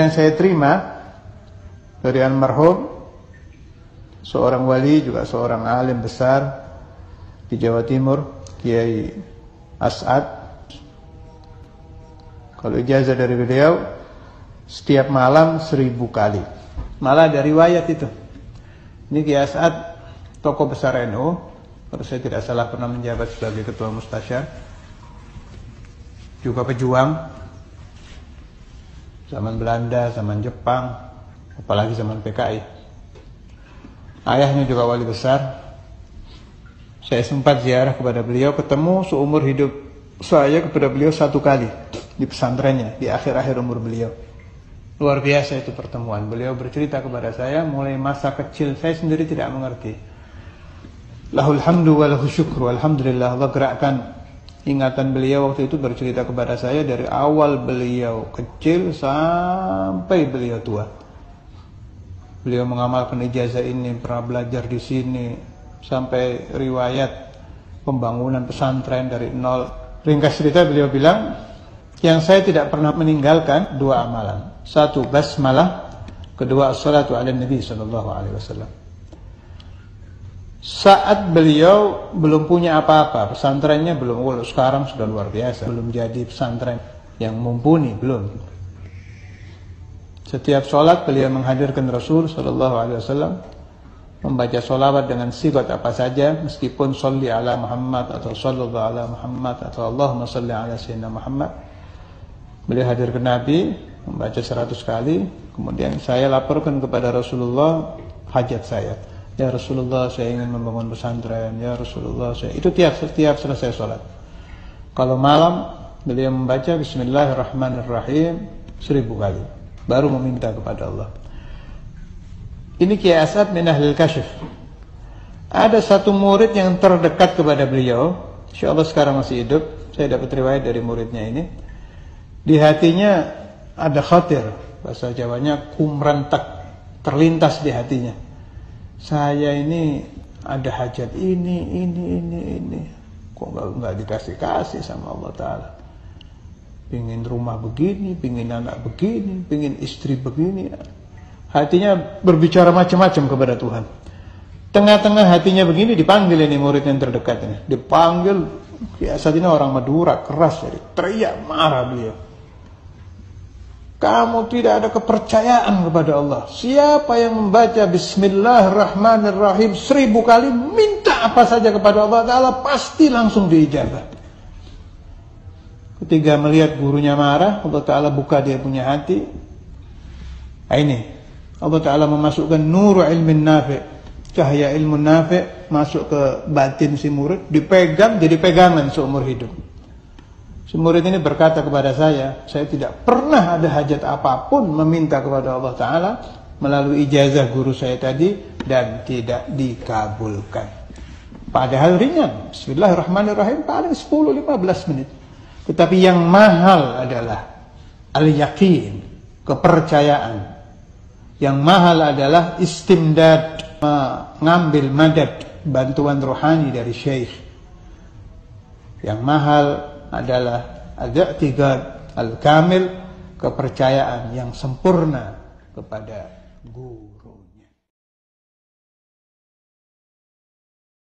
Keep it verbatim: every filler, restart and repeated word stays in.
ijazah yang saya terima dari almarhum seorang wali, juga seorang alim besar di Jawa Timur, Kiai As'ad. Kalau ijazah dari beliau, setiap malam seribu kali. Malah ada riwayat itu. Ini Kiai As'ad, tokoh besar N U, kalau saya tidak salah pernah menjabat sebagai ketua mustasyar, juga pejuang zaman Belanda, zaman Jepang, apalagi zaman P K I. Ayahnya juga wali besar. Saya sempat ziarah kepada beliau, ketemu seumur hidup saya kepada beliau satu kali di pesantrennya, di akhir-akhir umur beliau. Luar biasa itu pertemuan. Beliau bercerita kepada saya mulai masa kecil, saya sendiri tidak mengerti. Lahul hamdu wa lahu syukru, alhamdulillah, Allah gerakkan ingatan beliau waktu itu, bercerita kepada saya dari awal beliau kecil sampai beliau tua. Beliau mengamalkan ijazah ini, pernah belajar di sini, sampai riwayat pembangunan pesantren dari nol. Ringkas cerita beliau bilang, yang saya tidak pernah meninggalkan dua amalan. Satu, basmalah. Kedua, as-salatu ala nabi sallallahu alaihi wasallam. Saat beliau belum punya apa-apa, pesantrennya belum, kalau sekarang sudah luar biasa, belum jadi pesantren yang mumpuni, belum. Setiap sholat beliau menghadirkan Rasul sallallahu alaihi wasallam, membaca sholawat dengan sigat apa saja, meskipun sholli ala Muhammad atau sallallahu ala Muhammad atau Allahumma sholli ala sayyidina Muhammad. Beliau hadir ke Nabi, membaca seratus kali. Kemudian saya laporkan kepada Rasulullah hajat saya. Ya Rasulullah, saya ingin membangun pesantren. Ya Rasulullah, saya... Itu tiap setiap selesai sholat. Kalau malam, beliau membaca Bismillahirrahmanirrahim seribu kali, baru meminta kepada Allah. Ini Kiai As'ad min Ahlil Kasyf. Ada satu murid yang terdekat kepada beliau, insyaallah sekarang masih hidup. Saya dapat riwayat dari muridnya ini. Di hatinya ada khatir, bahasa Jawanya kumrantak, terlintas di hatinya. Saya ini ada hajat ini, ini, ini, ini. Kok nggak nggak dikasih-kasih sama Allah Ta'ala. Pingin rumah begini, pingin anak begini, pingin istri begini. Hatinya berbicara macam-macam kepada Tuhan. Tengah-tengah hatinya begini, dipanggil ini murid yang terdekat ini. Dipanggil, ya saat ini orang Madura, keras, jadi teriak marah beliau. Kamu tidak ada kepercayaan kepada Allah. Siapa yang membaca Bismillahirrahmanirrahim seribu kali, minta apa saja kepada Allah Ta'ala, pasti langsung diijabah. Ketika melihat gurunya marah, Allah Ta'ala buka dia punya hati. Nah ini, Allah Ta'ala memasukkan nur ilmin nafi', cahaya ilmu nafi' masuk ke batin si murid, dipegang jadi pegangan seumur hidup. Si murid ini berkata kepada saya, saya tidak pernah ada hajat apapun meminta kepada Allah Ta'ala melalui ijazah guru saya tadi, dan tidak dikabulkan. Padahal ringan, Bismillahirrahmanirrahim, paling sepuluh sampai lima belas menit. Tetapi yang mahal adalah al-yaqin, kepercayaan. Yang mahal adalah istimdad, mengambil madad, bantuan rohani dari syekh. Yang mahal adalah al-i'tiqad al-kamil, kepercayaan yang sempurna kepada guru.